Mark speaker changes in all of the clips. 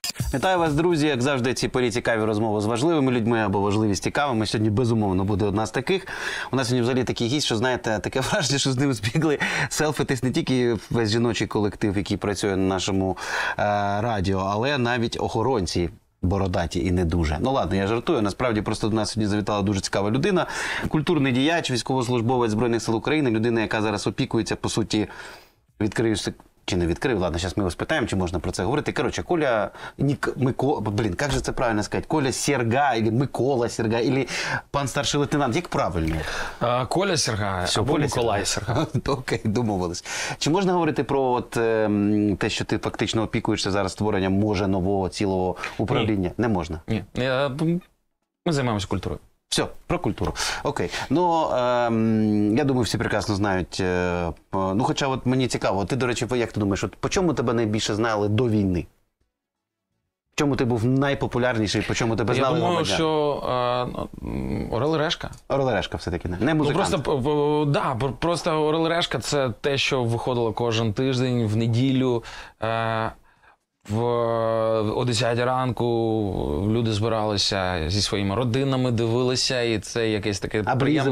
Speaker 1: Вітаю вас, друзі. Як завжди, ці порі цікаві розмови з важливими людьми або важливі з цікавими. Сьогодні, безумовно, буде одна з таких. У нас сьогодні взагалі такий гість, що, знаєте, таке враження, що з ним збігли селфитись не тільки весь жіночий колектив, який працює на нашому радіо, але навіть охоронці. Бородаті і не дуже. Ну ладно, я жартую. Насправді просто до нас сьогодні завітала дуже цікава людина. Культурний діяч, військовослужбовець Збройних сил України. Людина, яка зараз опікується, по суті, відкрию чи не відкрив, ладно, зараз ми його спитаємо, чи можна про це говорити. Коротше, Коля, блін, як же це правильно сказати? Коля Серга, або Микола Серга, або пан старший лейтенант, як правильно?
Speaker 2: Коля Серга, або Миколай Серга.
Speaker 1: Окей, домовились. Чи можна говорити про те, що ти фактично опікуєшся зараз створенням, може, нового цілого управління? Не можна?
Speaker 2: Ні. Ми займаємося культурою.
Speaker 1: Все, про культуру. Окей. Ну, я думаю, всі прекрасно знають. Ну, хоча от мені цікаво, ти, до речі, як ти думаєш, по чому тебе найбільше знали до війни? В чому ти був найпопулярніший, по чому тебе знали громадяни?
Speaker 2: Я думаю, що Орел і Решка.
Speaker 1: Орел і Решка все-таки, не музикант.
Speaker 2: Ну, просто Орел і Решка – це те, що виходило кожен тиждень, в неділю, о 10 ранку люди збиралися зі своїми родинами, дивилися, і це якесь таке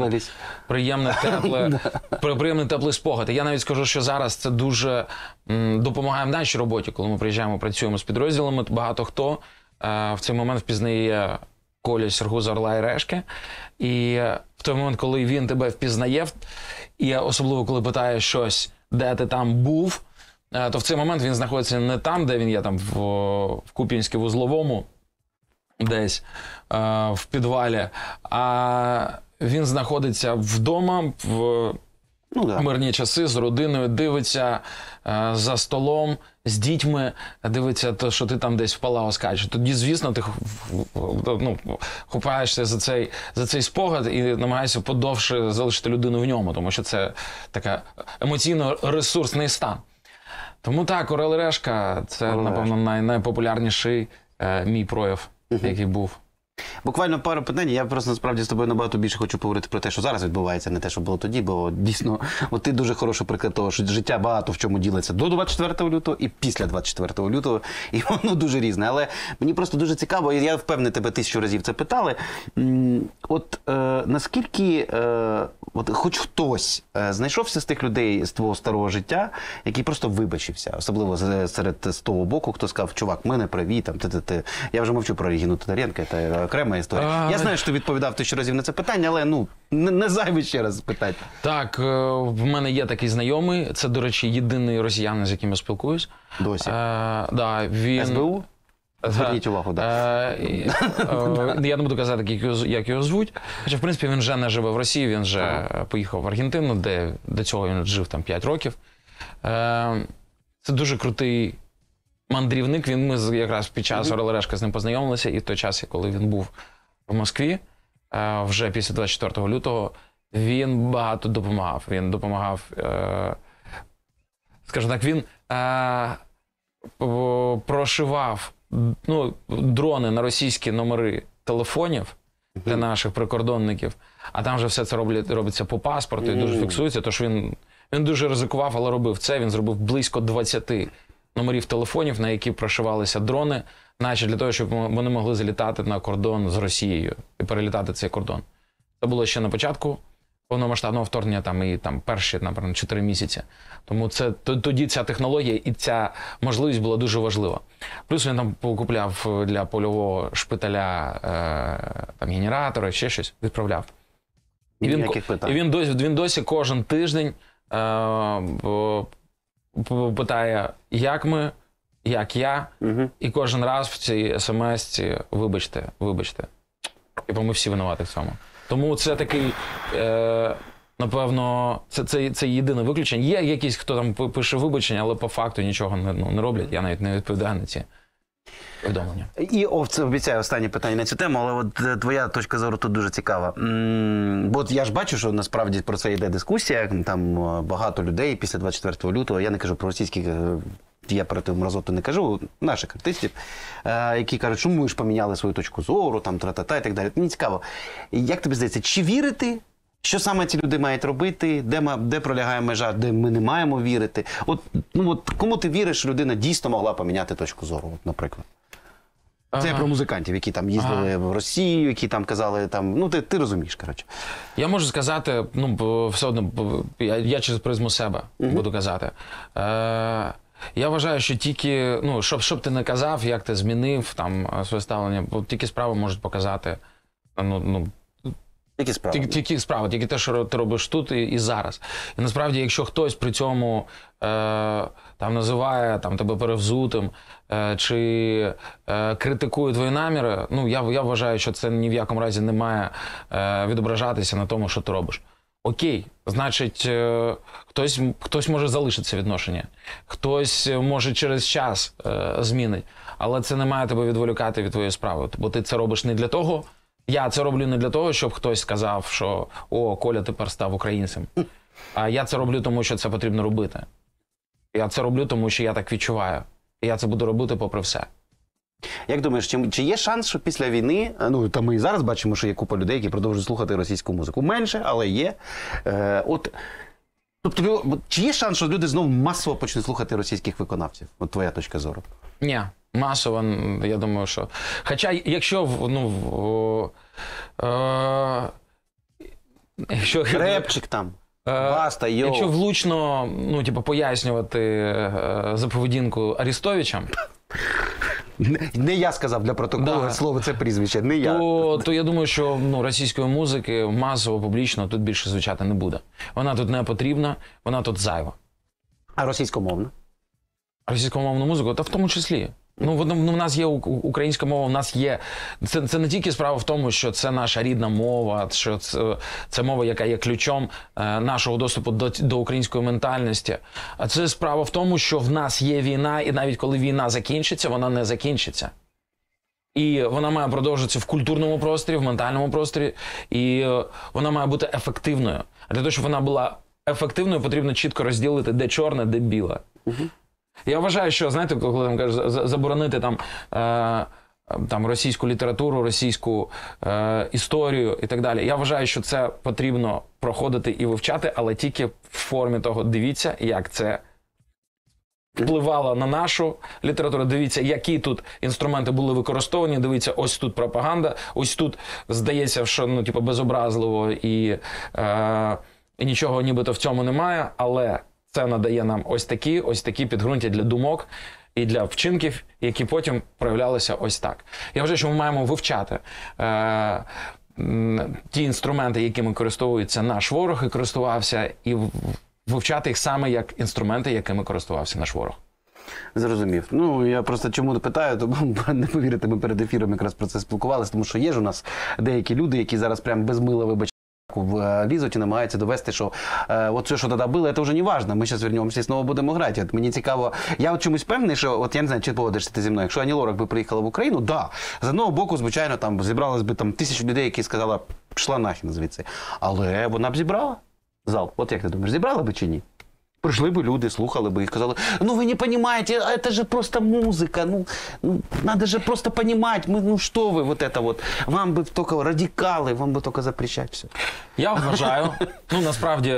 Speaker 2: приємний теплий спогад. І я навіть скажу, що зараз це дуже допомагає в нашій роботі, коли ми приїжджаємо, працюємо з підрозділами. Багато хто в цей момент впізнає Колю Сергу з Орла і Решки. І в той момент, коли він тебе впізнає, і особливо коли питає щось, де ти там був, то в цей момент він знаходиться не там, де він є, там в Куп'янську-Вузловому, десь в підвалі, а він знаходиться вдома в мирні часи з родиною, дивиться за столом, з дітьми, дивиться, що ти там десь в Палао скачеш. Тоді, звісно, ти хопаєшся за цей спогад і намагаєшся подовше залишити людину в ньому, тому що це така емоційно-ресурсний стан. Тому так, Орел і Решка – це, напевно, найпопулярніший мій прояв, який був.
Speaker 1: Буквально пару питань. Я просто насправді з тобою набагато більше хочу поговорити про те, що зараз відбувається, не те, що було тоді, бо дійсно, от ти дуже хороший приклад того, що життя багато в чому ділиться до 24 лютого і після 24 лютого, і воно дуже різне. Але мені просто дуже цікаво, і я впевнений, тебе 1000 разів це питали, наскільки хоч хтось знайшовся з тих людей з твого старого життя, який просто вибачився, особливо серед з того боку, хто сказав, чувак, ми не праві, там, я вже мовчу про Регіну Тодоренко, це окрема історія. Я знаю, що ти відповідав 1000 разів на це питання, але не зайве ще раз питати.
Speaker 2: Так, в мене є такий знайомий, це, до речі, єдиний росіянин, з яким я спілкуюсь.
Speaker 1: Досі?
Speaker 2: Він...
Speaker 1: СБУ? Зверніть увагу, так.
Speaker 2: Я не буду казати, як його звуть. Хоча, в принципі, він вже не живе в Росії, він вже поїхав в Аргентину, де до цього він жив там 5 років. Це дуже крутий мандрівник. Ми якраз під час Орел і Решка з ним познайомилися, і в той час, коли він був в Москві, вже після 24 лютого, він багато допомагав. Він допомагав, скажімо так, він прошивав дрони на російські номери телефонів для наших прикордонників, а там вже все це робиться по паспорту і дуже фіксується, тож він дуже ризикував, але робив це. Він зробив близько 20 номерів телефонів, на які прошивалися дрони, наче для того, щоб вони могли залітати на кордон з Росією і перелітати цей кордон. Це було ще на початку повномасштабного вторгнення, і перші, напевно, 4 місяці. Тому тоді ця технологія і ця можливість була дуже важлива. Плюс він там покупляв для польового шпиталя генератори, ще щось, відправляв. І він досі кожен тиждень питає, як ми, як я, і кожен раз в цій смс-ці вибачте. І ми всі винуваті в цьому. Тому це такий, напевно, це єдине виключення. Є якісь, хто там пише вибачення, але по факту нічого не роблять. Я навіть не відповідаю на ці повідомлення. І
Speaker 1: це обіцяю останнє питання на цю тему, але от твоя точка зору тут дуже цікава. Бо я ж бачу, що насправді про це йде дискусія, там багато людей після 24 лютого, я не кажу про російських, я про ту мразоту не кажу, наших артистів, які кажуть, що ми ж поміняли свою точку зору, там, тра-та-та і так далі. Мені цікаво, як тобі здається, чи вірити, що саме ці люди мають робити, де пролягає межа, де ми не маємо вірити? От кому ти віриш, що людина дійсно могла поміняти точку зору, наприклад? Це я про музикантів, які там їздили в Росію, які там казали, там, ну ти розумієш, коротше.
Speaker 2: Я можу сказати, ну, все одно, я через призму себе буду казати. Я вважаю, що тільки, ну, щоб ти не казав, як ти змінив там своє ставлення, бо тільки справи можуть показати,
Speaker 1: Які справи?
Speaker 2: Тільки справи, тільки те, що ти робиш тут і зараз. І насправді, якщо хтось при цьому там називає там, тебе перевзутим чи критикує твої наміри, ну, я вважаю, що це ні в якому разі не має відображатися на тому, що ти робиш. Окей, значить, хтось може залишити це відношення, хтось може через час змінить, але це не має тебе відволікати від твоєї справи, бо ти це робиш не для того, я це роблю не для того, щоб хтось сказав, що «О, Коля тепер став українцем». А я це роблю, тому що це потрібно робити. Я це роблю, тому що я так відчуваю. І я це буду робити попри все.
Speaker 1: Як думаєш, чи є шанс, що після війни, ну, та ми і зараз бачимо, що є купа людей, які продовжують слухати російську музику. Менше, але є. Тобто, чи є шанс, що люди знову масово почнуть слухати російських виконавців? От твоя точка зору.
Speaker 2: Ні, масово, я думаю, що... Хоча, якщо, якщо...
Speaker 1: Репчик там, баста, йоу.
Speaker 2: Якщо влучно, пояснювати за поведінку Арестовичам...
Speaker 1: Не я сказав для протоколу,
Speaker 2: Да.
Speaker 1: слово це прізвище, не я.
Speaker 2: То я думаю, що російської музики масово, публічно тут більше звучати не буде. Вона тут не потрібна, вона тут зайва.
Speaker 1: А російськомовна?
Speaker 2: Російськомовну музику, та в тому числі. В нас є українська мова, в нас є... Це не тільки справа в тому, що це наша рідна мова, що це мова, яка є ключом нашого доступу до української ментальності. А це справа в тому, що в нас є війна, і навіть коли війна закінчиться, вона не закінчиться. І вона має продовжитися в культурному просторі, в ментальному просторі, і вона має бути ефективною. А для того, щоб вона була ефективною, потрібно чітко розділити, де чорне, де біле. Я вважаю, що, знаєте, коли там кажуть, заборонити там російську літературу, російську історію і так далі, я вважаю, що це потрібно проходити і вивчати, але тільки в формі того, дивіться, як це впливало на нашу літературу, дивіться, які тут інструменти були використовані, дивіться, ось тут пропаганда, ось тут, здається, що, безобразливо і нічого нібито в цьому немає, але... Це надає нам ось такі підґрунтя для думок і для вчинків, які потім проявлялися ось так. Я вважаю, що ми маємо вивчати ті інструменти, якими користується наш ворог і користувався, і вивчати їх саме як інструменти, якими користувався наш ворог.
Speaker 1: Зрозумів. Я просто чому питаю, тому не повірите, ми перед ефіром якраз про це спілкувалися, тому що є ж у нас деякі люди, які зараз прям без мила вибачають, лізуть і намагаються довести, що от все, що тоді було, це вже не важливо. Ми зараз вернемося і знову будемо грати. От мені цікаво, я чомусь певний, що, от я не знаю, чи погодишся ти зі мною, якщо Ані Лорак би приїхала в Україну, да, з одного боку, звичайно, там зібралось би там 1000 людей, які сказали, пішла нахід звідси. Але вона б зібрала зал. От як ти думаєш, зібрала би чи ні? Прийшли би люди, слухали би і казали, ви не розумієте, це ж просто музика, надо же просто розуміти, що ви, вот это вот, вам би тільки радикали, вам би тільки запрещати все.
Speaker 2: Я вважаю, насправді,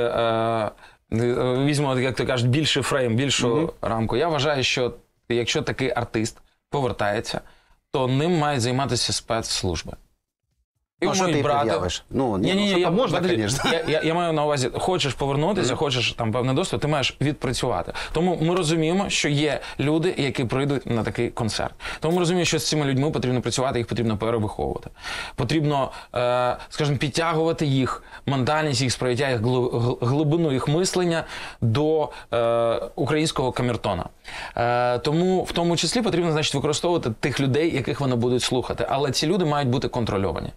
Speaker 2: візьмемо, як ти кажеш, більший фрейм, більшу рамку. Я вважаю, що якщо такий артист повертається, то ним мають займатися спецслужби.
Speaker 1: Що ти пред'явиш? Можна, звісно.
Speaker 2: Я маю на увазі, хочеш повернутися, хочеш там певний доступ, ти маєш відпрацювати. Тому ми розуміємо, що є люди, які прийдуть на такий концерт. Тому ми розуміємо, що з цими людьми потрібно працювати, їх потрібно перевиховувати. Потрібно, скажімо, підтягувати їх ментальність, їх сприйняття, їх глибину їх мислення до українського камертона. Тому в тому числі потрібно, значить, використовувати тих людей, яких вони будуть слухати. Але ці люди мають бути контрольовані.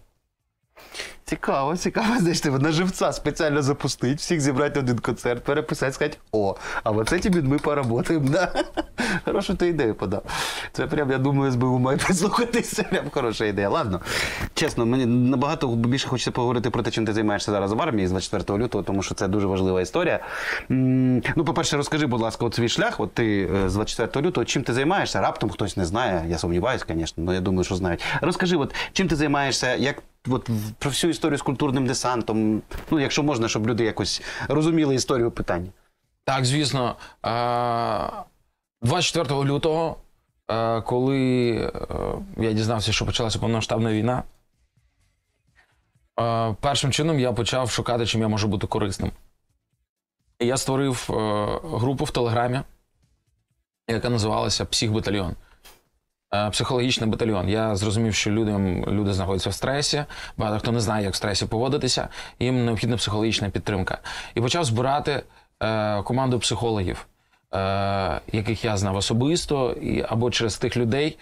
Speaker 1: Цікаво, знаєш, на живця спеціально запустити, всіх зібрати на один концерт, переписати, сказати, а вот з цими людьми поработаємо, да? Хорошу ти ідею подав. Це прям, я думаю, СБУ має прислухатися, прям хороша ідея. Ладно, чесно, мені набагато більше хочеться поговорити про те, чим ти займаєшся зараз в армії з 24 лютого, тому що це дуже важлива історія. По-перше, розкажи, будь ласка, свій шлях, от ти з 24 лютого, чим ти займаєшся? Раптом хтось не знає, я сумніваюся, звісно, але я думаю, що знають. Розкажи, чим ти займаєшся, як про всю історію з культурним десантом, якщо можна, щоб люди якось розуміли історію питання.
Speaker 2: Так, звісно. 24 лютого коли я дізнався, що почалася повномасштабна війна, першим чином я почав шукати, чим я можу бути корисним. І я створив групу в Телеграмі, яка називалася «Психбатальйон». Психологічний батальйон. Я зрозумів, що люди знаходяться в стресі, багато хто не знає, як в стресі поводитися, їм необхідна психологічна підтримка. І почав збирати команду психологів, яких я знав особисто, або через тих людей,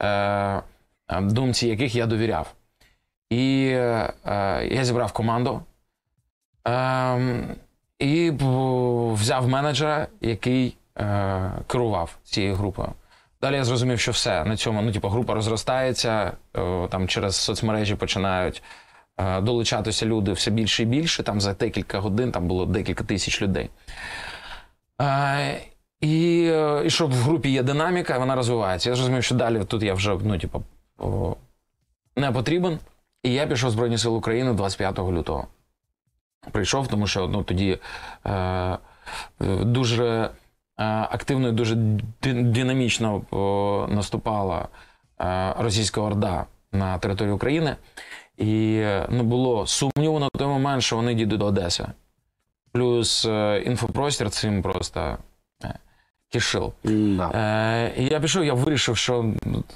Speaker 2: думці яких я довіряв. І я зібрав команду і взяв менеджера, який керував цією групою. Далі я зрозумів, що все, на цьому, група розростається, там через соцмережі починають долучатися люди все більше і більше, там за декілька годин там було декілька тисяч людей. І що в групі є динаміка, вона розвивається. Я зрозумів, що далі тут я вже, не потрібен, і я пішов в Збройні Сили України 25 лютого. Прийшов, тому що тоді дуже активно і дуже динамічно наступала російська орда на територію України. І не було сумніву на той момент, що вони дійдуть до Одеси. Плюс інфопростір цим просто кишив. І я пішов, я вирішив, що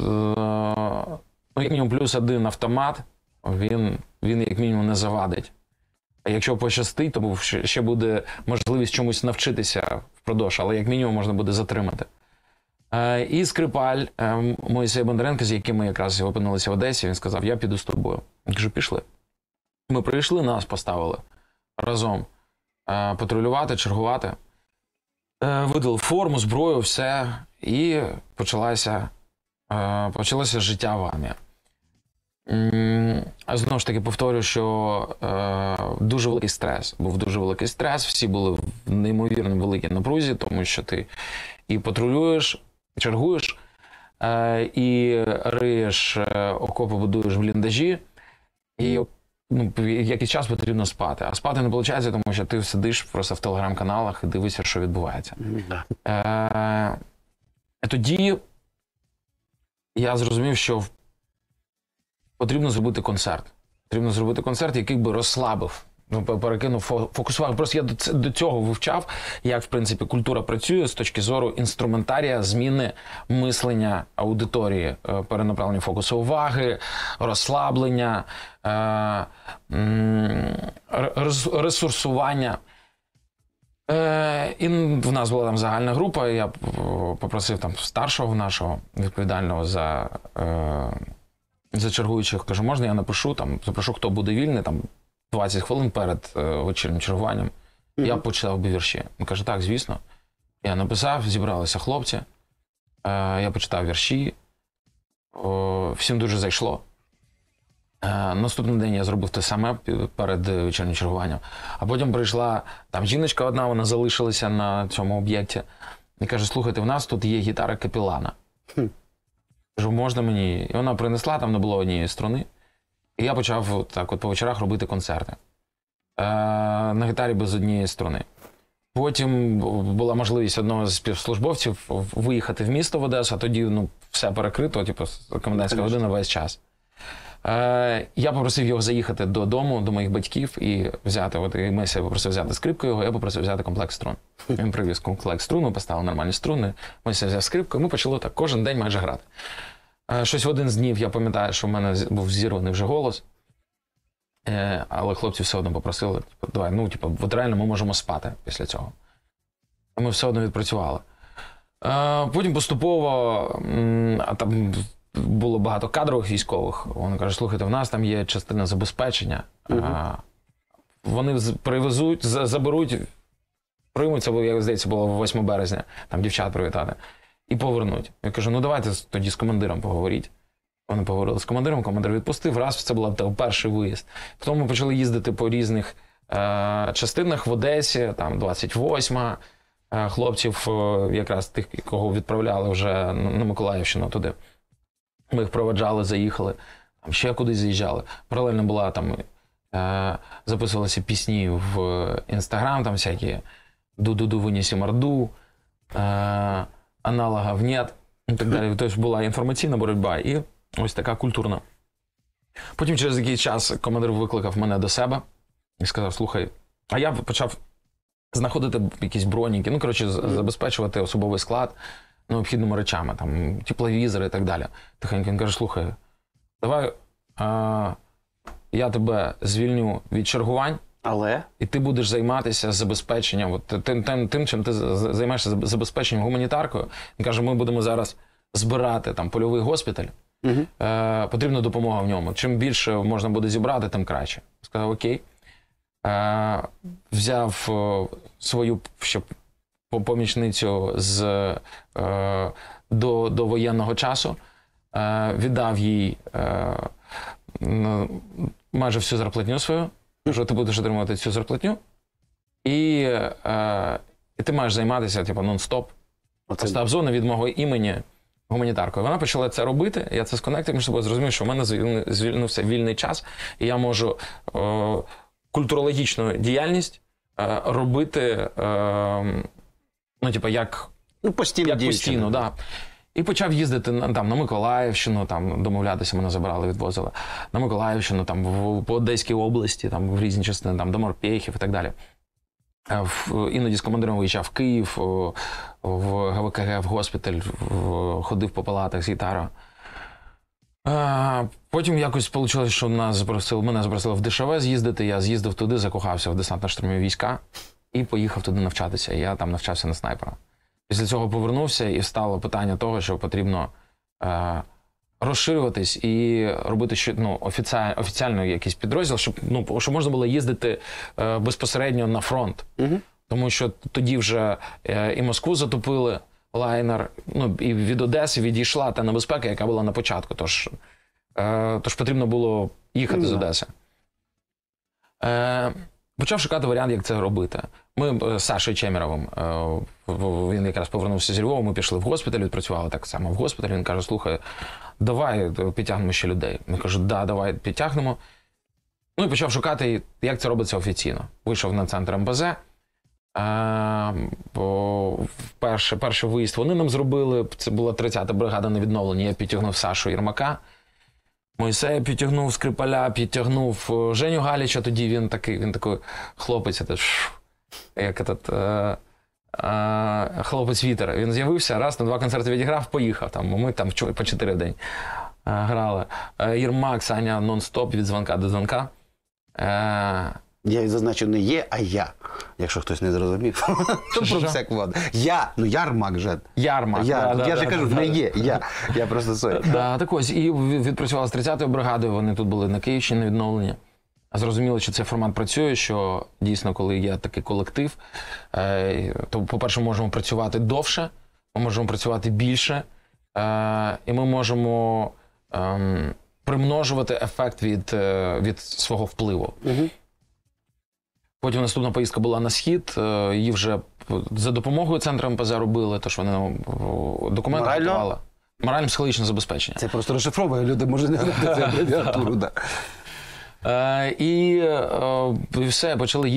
Speaker 2: як мінімум плюс один автомат, він як мінімум не завадить. А якщо пощастить, то ще буде можливість чомусь навчитися впродовж, але як мінімум можна буде затримати. І Скрипаль, Мойсей Бондаренко, з яким ми якраз опинилися в Одесі, він сказав, я піду з тобою. Я кажу, пішли. Ми прийшли, нас поставили разом патрулювати, чергувати. Видали форму, зброю, все. І почалося життя в армії. Знову ж таки повторю, що дуже великий стрес. Був дуже великий стрес, всі були в неймовірно великій напрузі, тому що ти і патрулюєш, чергуєш, і риєш окопи, будуєш бліндажі, і якийсь час потрібно спати. А спати не виходить, тому що ти сидиш просто в телеграм-каналах і дивишся, що відбувається. Тоді я зрозумів, що потрібно зробити концерт. Потрібно зробити концерт, який би розслабив, перекинув, фокусував. Просто я до цього вивчав, як, в принципі, культура працює з точки зору інструментарія, зміни мислення аудиторії, перенаправлення фокусу уваги, розслаблення, ресурсування. І в нас була там загальна група, і я попросив там старшого нашого, відповідального за чергуючих, кажу, можна я напишу, запрошу, хто буде вільний, 20 хвилин перед вечірнім чергуванням. Я почитав би вірші. Він каже, так, звісно. Я написав, зібралися хлопці, я почитав вірші, всім дуже зайшло. Наступний день я зробив те саме перед вечірнім чергуванням. А потім прийшла там жіночка одна, вона залишилася на цьому об'єкті. І каже, слухайте, в нас тут є гітара Капілана. Кажу, можна мені? І вона принесла, там не було однієї струни. І я почав так по вечорах робити концерти. На гітарі без однієї струни. Потім була можливість одного з співслужбовців виїхати в місто в Одесу, а тоді все перекрито, комендантська година весь час. Я попросив його заїхати додому, до моїх батьків і взяти, Мися попросив взяти скрипку його, я попросив взяти комплект струн. Він привіз комплект струн, ми поставили нормальні струни, Мися взяв скрипку, і ми почали так кожен день майже грати. Щось в один з днів я пам'ятаю, що в мене був зірваний вже голос, але хлопці все одно попросили, давай, от реально ми можемо спати після цього. Ми все одно відпрацювали. Потім поступово, там було багато кадрових військових, вони кажуть, слухайте, в нас там є частина забезпечення, вони привезуть, заберуть, приймуть, це, як здається, було 8 березня, там дівчат привітати, і повернуть. Я кажу, давайте тоді з командиром поговоріть. Вони поговорили з командиром, командир відпустив, раз, це був перший виїзд. Потім ми почали їздити по різних частинах в Одесі, там 28-ма, хлопців, якраз тих, кого відправляли вже на Миколаївщину туди. Ми їх проведжали, заїхали, там ще кудись заїжджали. Паралельно була там, записувалися пісні в Інстаграм, там всякі «Ду-ду-ду, винеси морду», «Аналогов нет». і так далі. Тобто була інформаційна боротьба і ось така культурна. Потім через якийсь час командир викликав мене до себе і сказав, слухай, а я почав знаходити якісь броніки, забезпечувати особовий склад необхідними речами, там, тепловізори і так далі. Тихенько він каже, слухай, давай я тебе звільню від чергувань, і ти будеш займатися забезпеченням, тим, чим ти займаєшся забезпеченням гуманітаркою. Він каже, ми будемо зараз збирати там польовий госпіталь, потрібна допомога в ньому. Чим більше можна буде зібрати, тим краще. Сказав, окей. Взяв свою ще помічницю до воєнного часу, віддав їй майже всю зарплатню свою, що ти будеш отримувати цю зарплатню, і ти маєш займатися нон-стоп. Постав зону від мого імені гуманітаркою. Вона почала це робити, я це сконектив між собою, зрозумів, що в мене звільнився вільний час, і я можу культурологічну діяльність робити, постійно, да. І почав їздити на Миколаївщину, там домовлятися, мене забирали, відвозили. На Миколаївщину, там по Одеській області, там в різні частини, там до Морпєхів і так далі. Іноді з командиром виїжджав в Київ, в ГВКГ, в госпіталь, ходив по палатах з гітарою. Потім якось вийшло, що мене запросили в ДШВ з'їздити, я з'їздив туди, закохався в десантно-штурмові війська і поїхав туди навчатися. Я там навчався на снайпера. Після цього повернувся і стало питання того, що потрібно розширюватись і робити офіціально якийсь підрозділ, щоб можна було їздити безпосередньо на фронт. Тому що тоді вже і Москву затопили, лайнер, і від Одеси відійшла та небезпека, яка була на початку. Тож потрібно було їхати з Одеси. Почав шукати варіант, як це робити. Ми з Сашою Чемеровим, він якраз повернувся з Львова, ми пішли в госпіталь, відпрацювали так само в госпіталі. Він каже, слухай, давай підтягнемо ще людей. Я кажу, да, давай підтягнемо. І почав шукати, як це робиться офіційно. Вийшов на центр МПЗ. Перший виїзд вони нам зробили, це була 30-та бригада на відновленні, я підтягнув Сашу Єрмака, Мойсея підтягнув, Скрипаля підтягнув, Женю Галіча, тоді він такий хлопець, як хлопець Вітер. Він з'явився, раз, на 2 концерти відіграв, поїхав, ми там по 4 в день грали. Єрмак, Саня нон-стоп від дзвонка до дзвонка.
Speaker 1: Я зазначу не є, а я, якщо хтось не зрозумів. Про всяк воду. Ярмак же.
Speaker 2: Ярмак.
Speaker 1: Я ж кажу, не є, я просто сой.
Speaker 2: Так ось, і відпрацювали з 30-ю бригадою, вони тут були на Київщині на відновленні. Зрозуміло, що цей формат працює, що дійсно, коли є такий колектив, то, по-перше, ми можемо працювати довше, ми можемо працювати більше, і ми можемо примножувати ефект від свого впливу. Потім наступна поїздка була на Схід, її вже за допомогою центру МПЗ робили, тож вони нам документи готували. Морально-психологічне забезпечення.
Speaker 1: Це просто розшифровує, люди можуть не знати цю абревіатуру.
Speaker 2: І все, почали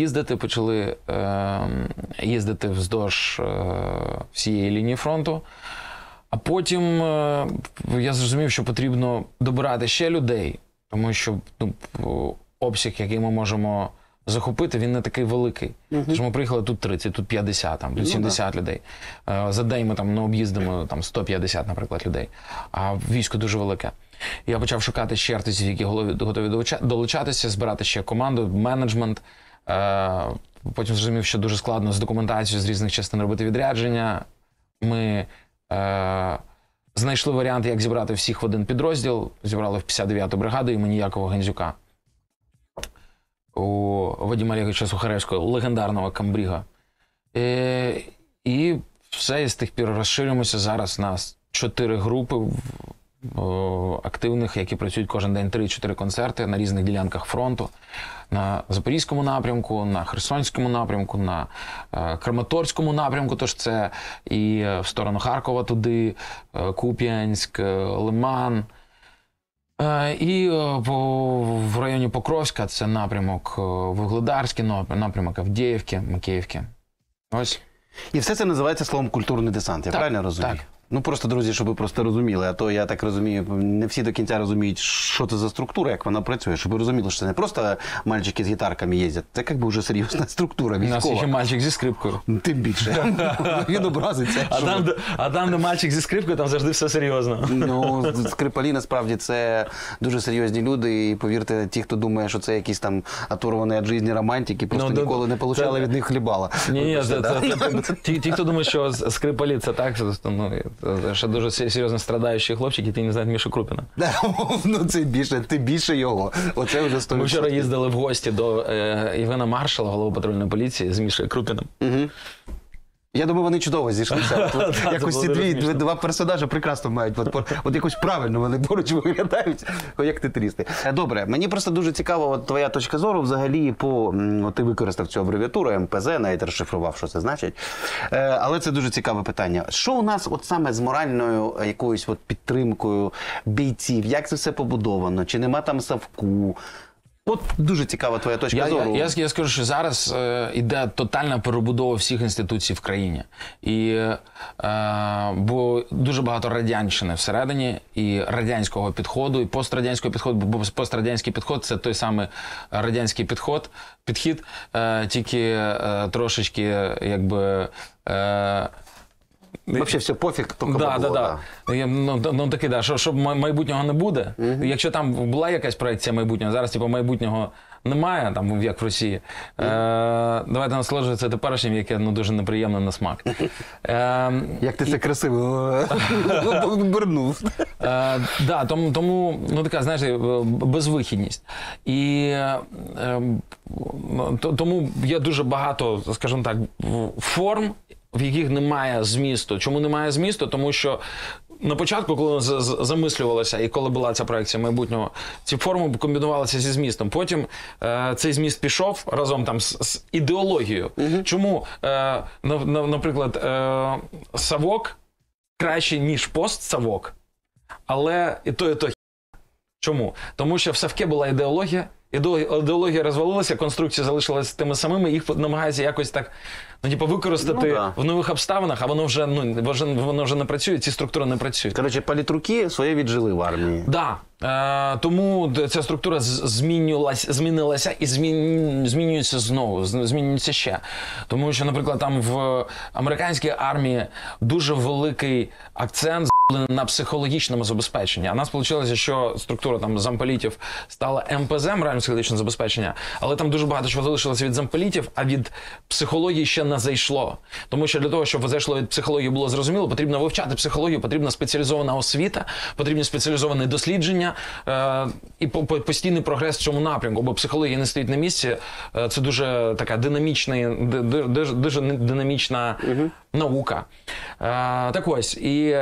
Speaker 2: їздити вздовж всієї лінії фронту. А потім я зрозумів, що потрібно добирати ще людей, тому що обсяг, який ми можемо захопити, він не такий великий. Тож ми приїхали тут 30, тут 50, тут 70 людей. За день ми там об'їздимо 150, наприклад, людей. А військо дуже велике. Я почав шукати ще артистів, які готові долучатися, збирати ще команду, менеджмент. Потім зрозумів, що дуже складно з документацією з різних частин робити відрядження. Ми знайшли варіант, як зібрати всіх в один підрозділ. Зібрали в 59-ту бригаду імені Якова Гандзюка. У Вадима Олеговича Сухаревського, легендарного камбріга. І все, і з тих пір розширюємося. Зараз у нас 4 групи активних, які працюють кожен день 3-4 концерти на різних ділянках фронту. На Запорізькому напрямку, на Херсонському напрямку, на Краматорському напрямку, тож це і в сторону Харкова туди, Куп'янськ, Лиман. І в районі Покровська це напрямок Вугледарський, напрямок Авдіївки, Макіївки. Ось.
Speaker 1: І все це називається словом культурний десант, я правильно розумію?
Speaker 2: Так.
Speaker 1: Ну, просто, друзі, щоб ви просто розуміли, а то, я так розумію, не всі до кінця розуміють, що це за структура, як вона працює, щоб ви розуміли, що це не просто мальчики з гітарками їздять, це як би вже серйозна структура
Speaker 2: У нас
Speaker 1: військова.
Speaker 2: ще мальчик зі скрипкою.
Speaker 1: Тим більше. Він образиться.
Speaker 2: А там, де мальчик зі скрипкою, там завжди все серйозно.
Speaker 1: Ну, скрипалі, насправді, це дуже серйозні люди, і повірте, ті, хто думає, що це якісь там оторвані від життя романтики, просто ніколи не получали від них хлібала.
Speaker 2: Ні, ті, хто думає, що скрипалі це так, ну, ще дуже серйозно страдаючий хлопчик, і ти не знаєш Мішу Крупіна.
Speaker 1: Ну, це більше, ти більше його. Оце вже 100%.
Speaker 2: Ми вчора їздили в гості до Євгена Маршала, голови патрульної поліції, з Мішою Крупіним.
Speaker 1: Я думаю, вони чудово зійшлися. Якось ці два персонажі прекрасно мають. От якось правильно вони поруч виглядають, як тетристи. Добре, мені просто дуже цікаво твоя точка зору взагалі по... Ти використав цю абревіатуру МПЗ, навіть розшифрував, що це значить. Але це дуже цікаве питання. Що у нас от саме з моральною якоюсь от підтримкою бійців? Як це все побудовано? Чи нема там совку? От дуже цікава твоя точка зору.
Speaker 2: Я скажу, що зараз іде тотальна перебудова всіх інституцій в країні. Бо дуже багато радянщини всередині, і радянського підходу, і пострадянського підходу, бо пострадянський підход – це той самий радянський підхід, тільки трошечки, якби...
Speaker 1: Взагалі все пофіг, тільки бабло.
Speaker 2: Ну таки, щоб майбутнього не буде. Якщо там була якась проекція майбутнього, зараз типу майбутнього немає, там, як в Росії, давайте насолоджуватися теперішнім, яке дуже неприємно на смак.
Speaker 1: Як ти це красиво обернув.
Speaker 2: Тому, ну така, знаєш, безвихідність. І тому є дуже багато, скажімо так, форм, в яких немає змісту. Чому немає змісту? Тому що на початку, коли замислювалося і коли була ця проекція майбутнього, ці форми комбінувалися зі змістом. Потім цей зміст пішов разом там з ідеологією. Чому, наприклад, совок краще, ніж постсовок, але і то Чому? Тому що в совке була ідеологія, ідеологія розвалилася, конструкції залишилися тими самими, їх намагаються якось так, використати в нових обставинах, а воно вже не працює, ці структури не працюють.
Speaker 1: Коротше, політруки своє віджили в армії.
Speaker 2: Так. Тому ця структура змінилася і змінюється знову, змінюється ще. Тому що, наприклад, там в американській армії дуже великий акцент на психологічному забезпеченні. А в нас вийшло, що структура там замполітів стала МПЗ, морально-психологічне забезпечення, але там дуже багато чого залишилося від замполітів, а від психології ще не зайшло. Тому що для того, щоб зайшло від психології, було зрозуміло, потрібно вивчати психологію, потрібна спеціалізована освіта, потрібні спеціалізовані дослідження і постійний прогрес в цьому напрямку, бо психологія не стоїть на місці. Це дуже така дуже динамічна наука. Так ось, і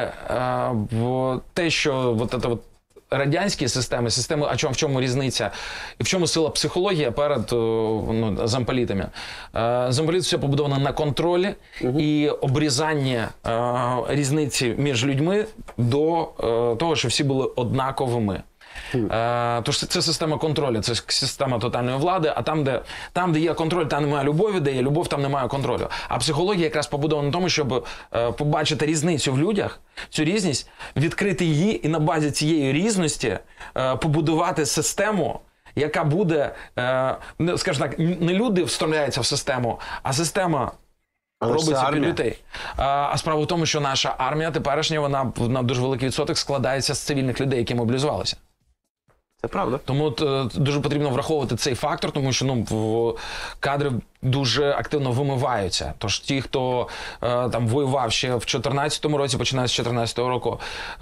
Speaker 2: те, що радянські системи, а в чому різниця? І в чому сила психології перед замполітами? Замполіт все побудовано на контролі і обрізання різниці між людьми до того, що всі були однаковими. Тож це система контролю, це система тотальної влади, а там, де є контроль, там немає любові, де є любов, там немає контролю. А психологія якраз побудована на тому, щоб побачити різницю в людях, цю різність, відкрити її і на базі цієї різності побудувати систему, яка буде, скажімо так, не люди встромляються в систему, а система робиться під людей. А справа в тому, що наша армія теперішня, вона на дуже великий відсоток складається з цивільних людей, які мобілізувалися.
Speaker 1: Це правда.
Speaker 2: Тому дуже потрібно враховувати цей фактор, тому що кадри дуже активно вимиваються. Тож ті, хто там воював ще в 2014 році, починаючи з 2014 року,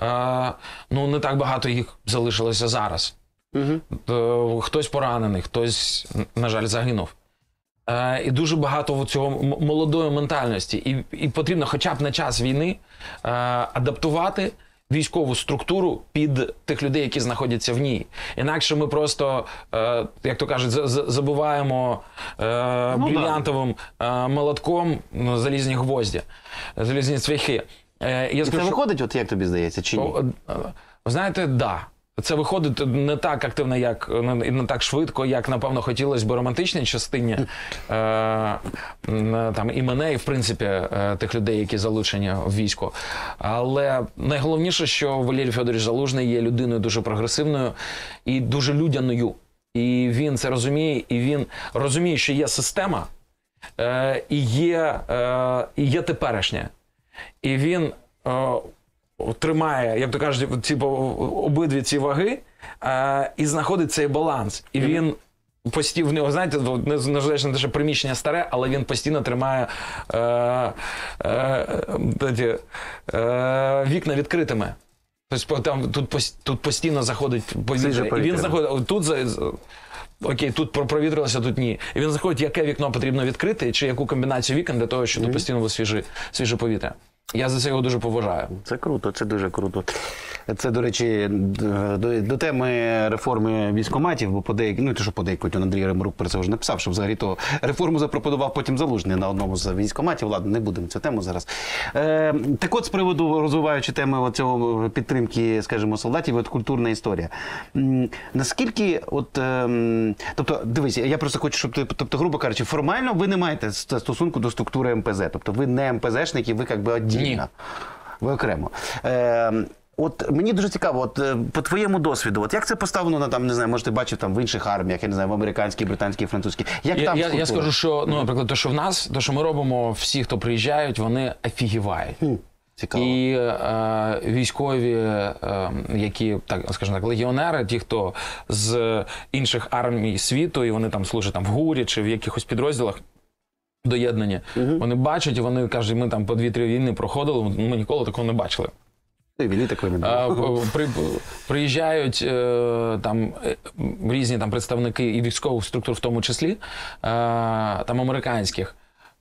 Speaker 2: не так багато їх залишилося зараз. Хтось поранений, хтось, на жаль, загинув. І дуже багато цього молодої ментальності. І потрібно хоча б на час війни адаптувати військову структуру під тих людей, які знаходяться в ній. Інакше ми просто, як то кажуть, забуваємо брилянтовим молотком залізні гвозді, залізні цвяхи.
Speaker 1: І це виходить, як тобі здається, чи ні?
Speaker 2: Знаєте, да. Це виходить не так активно, як і не так швидко, як, напевно, хотілося б романтичній частині там, і мене, і, в принципі, тих людей, які залучені в військо. Але найголовніше, що Валерій Федорович Залужний є людиною дуже прогресивною і дуже людяною. І він це розуміє, і він розуміє, що є система, і є теперішнє. І він тримає, як то кажуть, типу, обидві ці ваги і знаходить цей баланс. І він постійно, в нього, знаєте, незважаючи на те, що приміщення старе, але він постійно тримає вікна відкритими. Тобто там, тут постійно заходить повітря. І він знаходить, окей, тут провітрилося, тут ні. І він знаходить, яке вікно потрібно відкрити, чи яку комбінацію вікон для того, щоб тут постійно було свіже повітря. Я за це його дуже поважаю.
Speaker 1: Це круто, це дуже круто. Це, до речі, до теми реформи військкоматів, бо подейкують, Андрій Ремарук про це вже написав, що взагалі то реформу запропонував потім Залужний на одному з військкоматів. Ладно, не будемо цю тему зараз. Так от, з приводу, розвиваючи теми цього підтримки, скажімо, солдатів, от культурна історія. Наскільки, тобто, дивись, я просто хочу, щоб ти, грубо кажучи, формально ви не маєте стосунку до структури МПЗ, тобто ви не МПЗшники, ви як би віддільно. Ви окремо. От мені дуже цікаво, по твоєму досвіду, як це поставлено на, там, не знаю, може ти бачив там в інших арміях, я не знаю, в американській, британській, французькій.
Speaker 2: Я скажу, що, наприклад, те, що в нас, те, що ми робимо, всі, хто приїжджають, вони офігівають.
Speaker 1: Цікаво.
Speaker 2: І військові, які, скажімо так, легіонери, ті, хто з інших армій світу, і вони там служать там в ГУРі чи в якихось підрозділах, доєднані, вони бачать, і вони кажуть, ми там по 2-3 війни проходили, ми ніколи такого не бачили.
Speaker 1: Війни такої не було.
Speaker 2: Приїжджають там різні там представники і військових структур, в тому числі, там американських.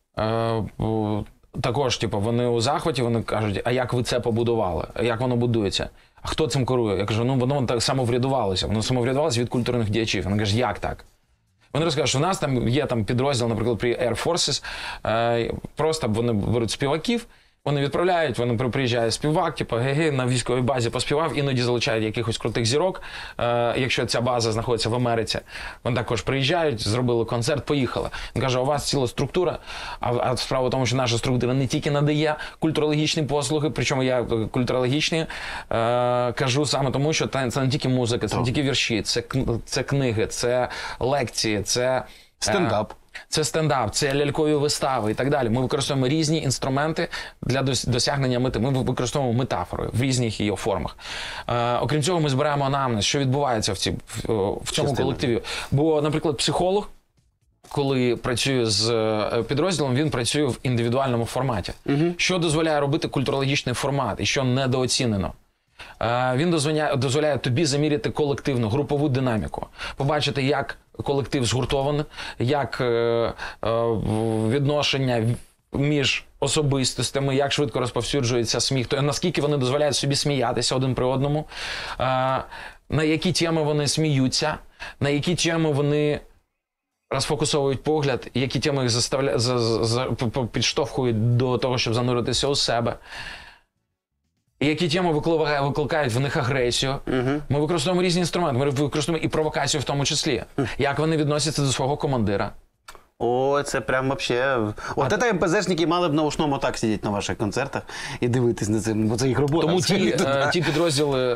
Speaker 2: Також, типу, вони у захваті, вони кажуть, а як ви це побудували? А як воно будується? А хто цим керує? Я кажу, воно так самоврядувалося. Воно самоврядувалося від культурних діячів. Вони кажуть, як так? Вони розкажуть, що в нас там є там підрозділ, наприклад, при Air Forces, просто вони беруть співаків, вони відправляють, вони приїжджає співак, типу, на військовій базі поспівав, іноді залучають якихось крутих зірок, якщо ця база знаходиться в Америці. Вони також приїжджають, зробили концерт, поїхали. Він каже, у вас ціла структура, а справа в тому, що наша структура не тільки надає культурологічні послуги, причому я культурологічні кажу саме тому, що це не тільки музика, це не тільки вірші, це книги, це лекції, це
Speaker 1: стендап.
Speaker 2: Це стендап, це лялькові вистави і так далі. Ми використовуємо різні інструменти для досягнення мети. Ми використовуємо метафори в різних її формах. Окрім цього, ми збираємо анамнез, що відбувається в цьому колективі. Бо, наприклад, психолог, коли працює з підрозділом, він працює в індивідуальному форматі. Що дозволяє робити культурологічний формат і що недооцінено? Він дозволяє тобі заміряти колективну, групову динаміку, побачити, як колектив згуртований, як відношення між особистостями, як швидко розповсюджується сміх, то наскільки вони дозволяють собі сміятися один при одному, на які теми вони сміються, на які теми вони розфокусовують погляд, які теми їх підштовхують до того, щоб зануритися у себе. Які теми викликають в них агресію. Ми використовуємо різні інструменти, ми використовуємо і провокацію в тому числі. Як вони відносяться до свого командира.
Speaker 1: О, це прям вообще... От це МПЗшники мали б на ушному так сидіти на ваших концертах і дивитись на це, бо це їх робота.
Speaker 2: Тому ті підрозділи,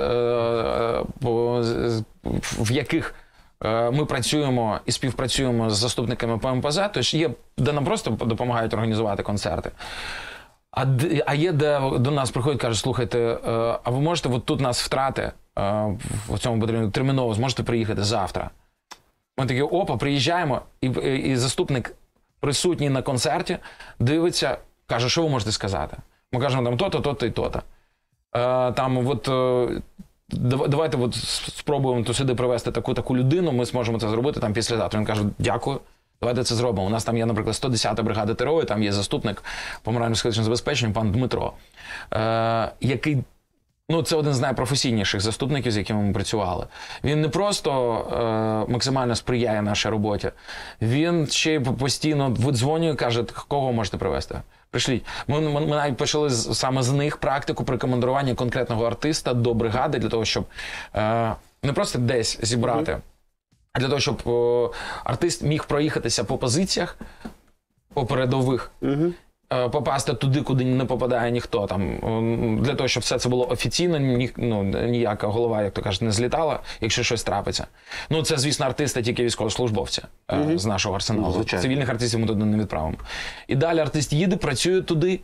Speaker 2: в яких ми працюємо і співпрацюємо з заступниками по МПЗ, то є, де нам просто допомагають організувати концерти. А є, де до нас приходять і кажуть, слухайте, а ви можете, от тут нас втрати в цьому батальйоні терміново, зможете приїхати завтра? Ми такі, опа, приїжджаємо, і заступник присутній на концерті, дивиться, каже, що ви можете сказати? Ми кажемо, там то-то, то-то і то-то. Там, от, давайте от спробуємо сюди привезти таку людину, ми зможемо це зробити там післязавтра. Він каже, дякую. Давайте це зробимо. У нас там є, наприклад, 110-та бригада ТРО, і там є заступник по морально-психологічному забезпеченню, пан Дмитро, який, це один з найпрофесійніших заступників, з якими ми працювали. Він не просто максимально сприяє нашій роботі, він ще й постійно видзвонює, каже, кого можете привезти? Пришліть. Ми навіть почали саме з них практику прикомандування конкретного артиста до бригади, для того, щоб Не просто десь зібрати, а для того, щоб артист міг проїхатися по позиціях, по передових, попасти туди, куди не попадає ніхто. Там, для того, щоб все це було офіційно, ніяка голова, як то кажуть, не злітала, якщо щось трапиться. Ну, це, звісно, артисти, тільки військовослужбовці з нашого арсеналу. Цивільних артистів ми туди не відправимо. І далі артист їде, працює туди,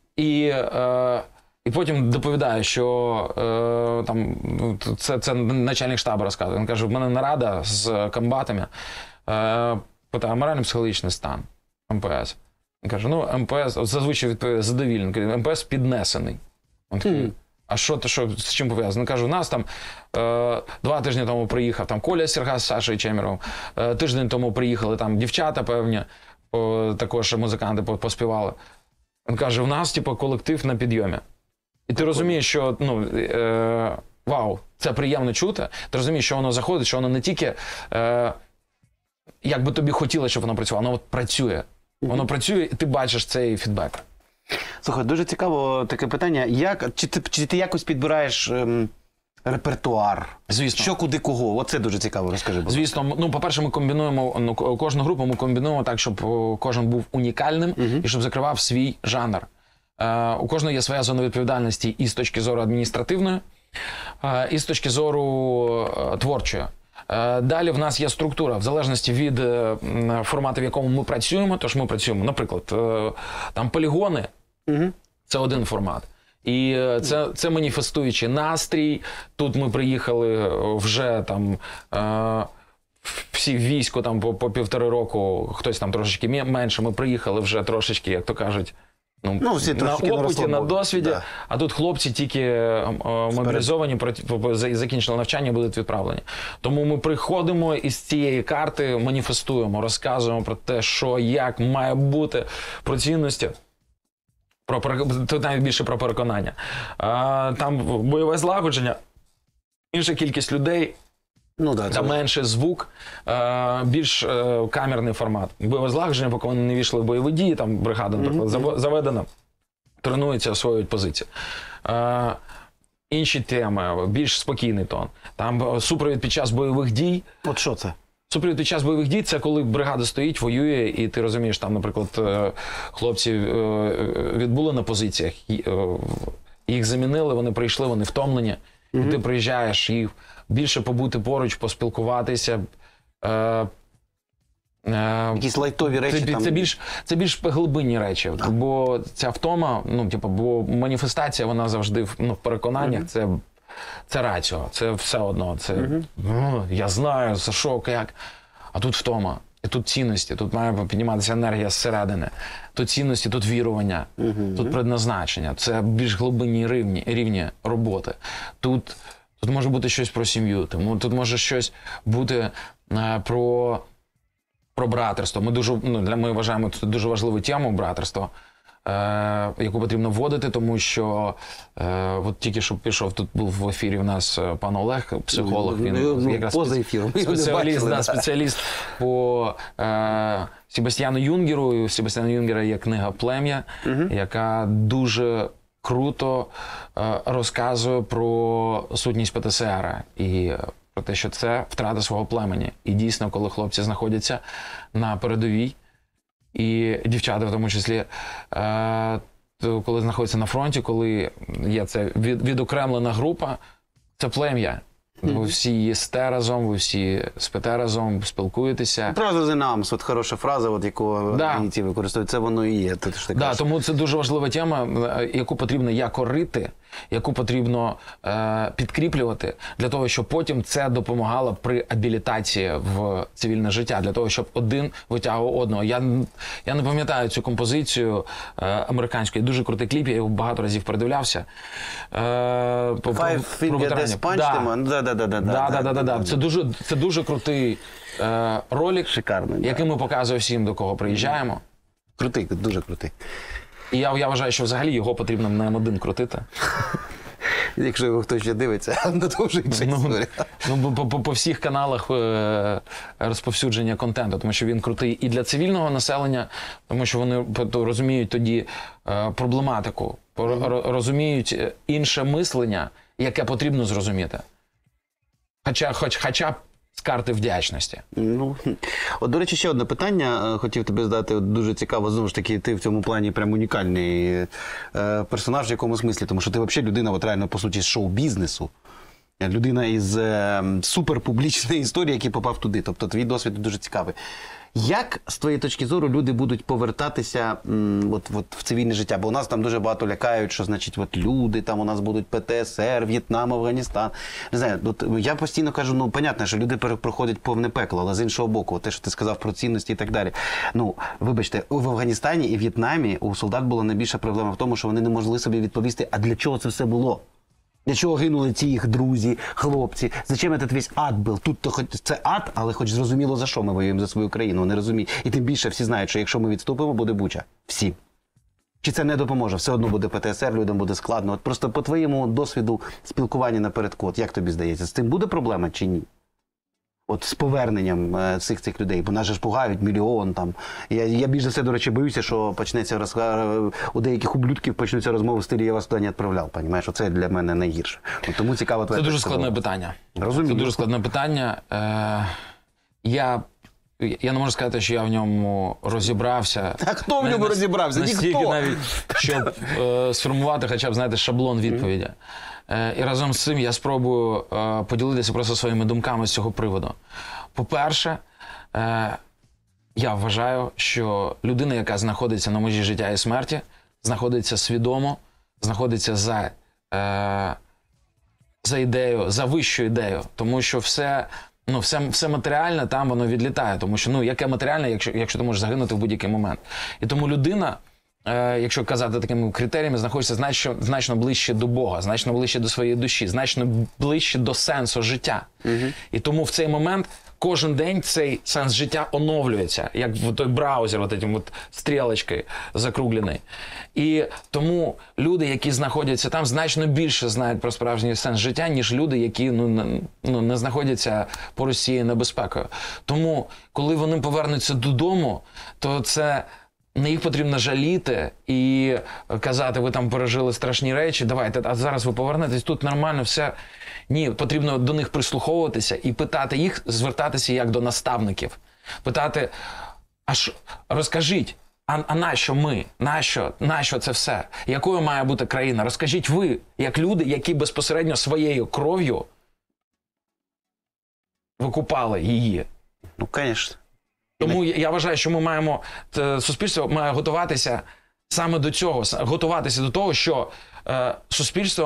Speaker 2: і потім доповідає, що це начальник штабу розказує. Він каже, в мене нарада з комбатами, питає, морально-психологічний стан МПС. Він каже, ну, МПС, зазвичай відповідає задовільно, він каже, МПС піднесений. Він такий, а що з чим пов'язано? Він каже, у нас там 2 тижні тому приїхав там Коля Серга з Сашою Чемеровим, тиждень тому приїхали там дівчата певні, також музиканти поспівали. Він каже, у нас, типу, колектив на підйомі. І ти розумієш, що, вау, це приємно чути. Ти розумієш, що воно заходить, що воно не тільки, як би тобі хотілося, щоб воно працювало, воно от працює. Воно працює, і ти бачиш цей фідбек.
Speaker 1: Слухай, дуже цікаво таке питання. Чи ти якось підбираєш репертуар?
Speaker 2: Звісно.
Speaker 1: Що, куди, кого? Оце дуже цікаво, розкажи.
Speaker 2: Звісно, по-перше, ми комбінуємо, кожну групу ми комбінуємо так, щоб кожен був унікальним і щоб закривав свій жанр. У кожного є своя зона відповідальності і з точки зору адміністративної, і з точки зору творчої. Далі в нас є структура, в залежності від формату, в якому ми працюємо. Тож ми працюємо, наприклад, там полігони – це один формат. І це маніфестуючий настрій. Тут ми приїхали вже там всі в війську там по 1,5 року, хтось там трошечки менше, ми приїхали вже трошечки, як то кажуть,
Speaker 1: всі
Speaker 2: на опиті, на досвіді,
Speaker 1: да.
Speaker 2: А тут хлопці тільки мобілізовані, закінчили навчання, будуть відправлені. Тому ми приходимо із цієї карти, маніфестуємо, розказуємо про те, що, як має бути, про цінності. Тут навіть більше про переконання. Там бойове злагодження, інша кількість людей, там менше звук, більш камерний формат. Бойове злагодження, поки вони не війшли в бойові дії, там бригада, наприклад, заведена, тренується, освоюють позиції. Інші теми, більш спокійний тон. Там супровід під час бойових дій.
Speaker 1: От що це?
Speaker 2: Супровід під час бойових дій – це коли бригада стоїть, воює, і ти розумієш, там, наприклад, хлопці відбули на позиціях, їх замінили, вони прийшли, вони втомлені, і ти приїжджаєш, їх більше побути поруч, поспілкуватися.
Speaker 1: Якісь лайтові речі?
Speaker 2: Це більш глибинні речі, бо ця втома, бо маніфестація, вона завжди в переконаннях, це раціо, це все одно, це я знаю, за що, як, а тут втома. І тут цінності, тут має підніматися енергія зсередини. Тут цінності, тут вірування, тут предназначення. Це більш глибинні рівні роботи. Тут може бути щось про сім'ю, тут може щось бути про братерство. Ми вважаємо це дуже важливу тему братерство, яку потрібно вводити, тому що от тільки що пішов, тут був в ефірі в нас пан Олег, психолог, він якраз
Speaker 1: поза ефіром.
Speaker 2: Спеціаліст по Себастьяну Юнгеру. І у Себастьяна Юнгера є книга «Плем'я», яка дуже круто розказує про сутність ПТСР і про те, що це втрата свого племені. І дійсно, коли хлопці знаходяться на передовій, і дівчата в тому числі, коли знаходяться на фронті, коли є це відокремлена група, це плем'я. Ви всі їсте разом, ви всі спите разом, спілкуєтеся.
Speaker 1: Правда за намс, от хороша фраза, от яку українці використовують, це воно і є.
Speaker 2: Тому це дуже важлива тема, яку потрібно якорити, яку потрібно підкріплювати, для того, щоб потім це допомагало при абілітації в цивільне життя, для того, щоб один витягував одного. Я не пам'ятаю цю композицію американську, дуже крутий кліп, я його багато разів передивлявся.
Speaker 1: Five Finger Death Punch?
Speaker 2: Це дуже крутий ролик,
Speaker 1: шикарний,
Speaker 2: який ми показуємо всім, до кого приїжджаємо.
Speaker 1: Крутий, дуже крутий.
Speaker 2: І я вважаю, що взагалі його потрібно на М1 крутити.
Speaker 1: Якщо його хтось ще дивиться, на то вже інша історія.
Speaker 2: По всіх каналах розповсюдження контенту, тому що він крутий і для цивільного населення, тому що вони розуміють тоді проблематику, розуміють інше мислення, яке потрібно зрозуміти. хоча б з карти вдячності.
Speaker 1: Ну, от, до речі, ще одне питання хотів тобі задати. От, дуже цікаво, знову ж таки, ти в цьому плані прям унікальний персонаж в якому смислі, тому що ти взагалі людина, от реально, по суті, з шоу-бізнесу. Людина із суперпублічної історії, який попав туди. Тобто твій досвід дуже цікавий. Як, з твоєї точки зору, люди будуть повертатися от в цивільне життя? Бо у нас там дуже багато лякають, що, значить, от люди, там у нас будуть ПТСР, В'єтнам, Афганістан. Не знаю, от я постійно кажу, ну, понятно, що люди проходять повне пекло, але з іншого боку, те, що ти сказав про цінності і так далі. Ну, вибачте, в Афганістані і В'єтнамі у солдат була найбільша проблема в тому, що вони не могли собі відповісти, а для чого це все було? Для чого гинули ці їх друзі, хлопці? Зачем этот весь ад був? Тут то хоч це ад, але хоч зрозуміло, за що ми воюємо за свою країну. Вони розуміють. І тим більше всі знають, що якщо ми відступимо, буде Буча. Всі. Чи це не допоможе? Все одно буде ПТСР, людям буде складно. От просто по твоєму досвіду спілкування напередку, от як тобі здається, з цим буде проблема чи ні? От з поверненням всіх цих людей, бо нас же ж пугають мільйон там. Я більш за все, до речі, боюся, що почнеться у деяких ублюдків почнуться розмови в стилі «я вас туди не відправляв». Понімаєш, оце для мене найгірше. От тому цікаво твоя.
Speaker 2: Це дуже складне питання.
Speaker 1: Розумію.
Speaker 2: Це дуже складне питання. Я не можу сказати, що я в ньому розібрався.
Speaker 1: А хто в ньому розібрався?
Speaker 2: Настільки
Speaker 1: Ніхто.
Speaker 2: навіть, щоб сформувати хоча б, знаєте, шаблон відповіді. І разом з цим я спробую поділитися просто своїми думками з цього приводу. По-перше, я вважаю, що людина, яка знаходиться на межі життя і смерті, знаходиться свідомо, знаходиться за ідею, за вищу ідею. Тому що все матеріальне там воно відлітає. Тому що, яке матеріальне, якщо ти можеш загинути в будь-який момент. І тому людина, якщо казати такими критеріями, знаходиться значно ближче до Бога, значно ближче до своєї душі, значно ближче до сенсу життя. І тому в цей момент кожен день цей сенс життя оновлюється, як в той браузер, от стрілочкою закруглений. І тому люди, які знаходяться там, значно більше знають про справжній сенс життя, ніж люди, які не знаходяться поруч з цією небезпекою. Тому, коли вони повернуться додому, то це не їх потрібно жаліти і казати, ви там пережили страшні речі, давайте, а зараз ви повернетесь, тут нормально, все. Ні, потрібно до них прислуховуватися і питати їх, звертатися як до наставників. Питати, розкажіть, а нащо ми? Нащо це все? Якою має бути країна? Розкажіть ви, як люди, які безпосередньо своєю кров'ю викупали її.
Speaker 1: Ну, звісно.
Speaker 2: Тому я вважаю, що суспільство має готуватися саме до цього, готуватися до того, що суспільство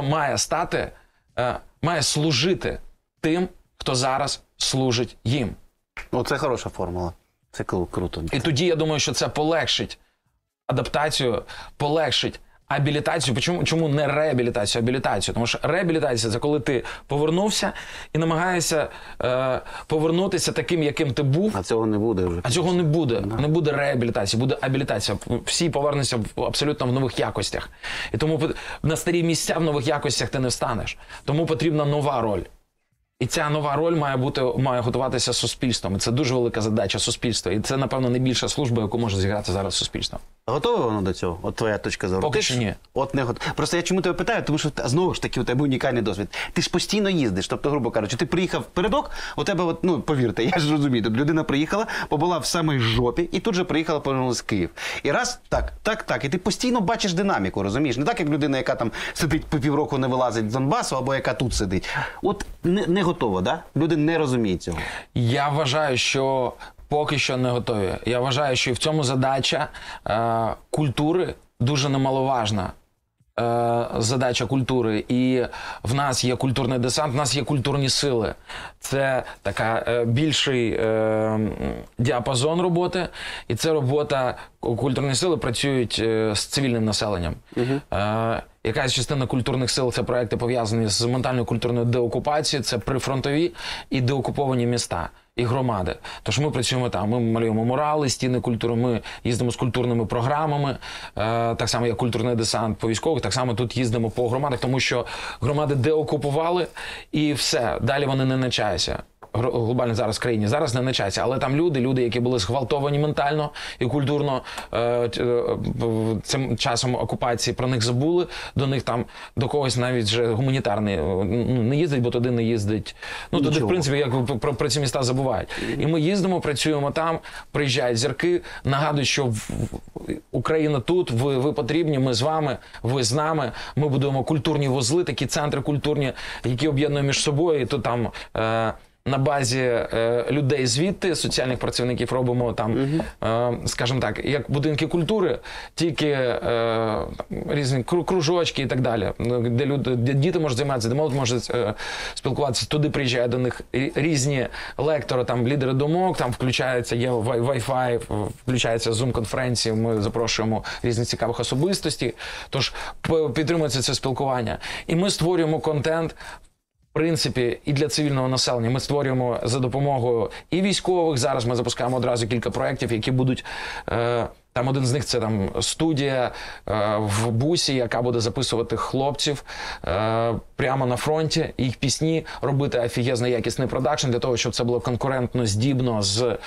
Speaker 2: має служити тим, хто зараз служить їм.
Speaker 1: Це хороша формула. Це круто.
Speaker 2: І тоді, я думаю, що це полегшить адаптацію, полегшить абілітацію. Чому не реабілітацію, а абілітацію? Тому що реабілітація – це коли ти повернувся і намагаєшся повернутися таким, яким ти був.
Speaker 1: А цього не буде вже.
Speaker 2: А цього не буде. Не буде реабілітації, буде абілітація. Всі повернуться абсолютно в нових якостях. І тому на старі місця в нових якостях ти не встанеш. Тому потрібна нова роль. І ця нова роль має готуватися суспільством. І це дуже велика задача суспільства. І це, напевно, найбільша служба, яку може зіграти зараз суспільство.
Speaker 1: Готове воно до цього? От твоя точка зору.
Speaker 2: Поки що ні.
Speaker 1: От не готове. Просто я чому тебе питаю, тому що знову ж таки у тебе унікальний досвід. Ти ж постійно їздиш, тобто, грубо кажучи, ти приїхав передок, у тебе, повірте, я ж розумію, тут людина приїхала, побула в самій жопі, і тут же приїхала, повернулася в Київ. І раз, так, і ти постійно бачиш динаміку, розумієш? Не так, як людина, яка там сидить по півроку, не вилазить з Донбасу, або яка тут сидить. От не готова, да? Люди не розуміють цього.
Speaker 2: Я вважаю, що поки що не готові. Я вважаю, що і в цьому задача культури дуже немаловажна. Задача культури. І в нас є культурний десант, в нас є культурні сили. Це така більший діапазон роботи. І це робота, культурні сили працюють з цивільним населенням. Якась частина культурних сил – це проекти, пов'язані з ментально-культурною деокупацією, це прифронтові і деокуповані міста і громади. Тож ми працюємо там, ми малюємо мурали, стіни культури, ми їздимо з культурними програмами, так само як культурний десант по військових, так само тут їздимо по громадах, тому що громади деокупували і все, далі вони не навчаються. глобально зараз в країні, зараз не на часі, але там люди, які були зґвалтовані ментально і культурно цим часом окупації, про них забули, до них там, до когось навіть вже гуманітарний не їздить, бо туди не їздить. Ну, туди, в принципі, як про ці міста забувають. І ми їздимо, працюємо там, приїжджають зірки, нагадують, що Україна тут, ви потрібні, ми з вами, ви з нами, ми будуємо культурні вузли, такі центри культурні, які об'єднуємо між собою, і то там на базі людей звідти, соціальних працівників, робимо там, скажімо так, як будинки культури, тільки різні кружочки і так далі, де діти можуть займатися, де молодь може спілкуватися. Туди приїжджають до них різні лектори, там лідери думок, там включається, є Wi-Fi, включається Zoom-конференції, ми запрошуємо різних цікавих особистостей, тож підтримується це спілкування. І ми створюємо контент, в принципі, і для цивільного населення. Ми створюємо за допомогою і військових. Зараз ми запускаємо одразу кілька проєктів, які будуть... Там один з них – це там студія в Бусі, яка буде записувати хлопців прямо на фронті, їх пісні, робити офігезно якісний продакшн для того, щоб це було конкурентно здібно з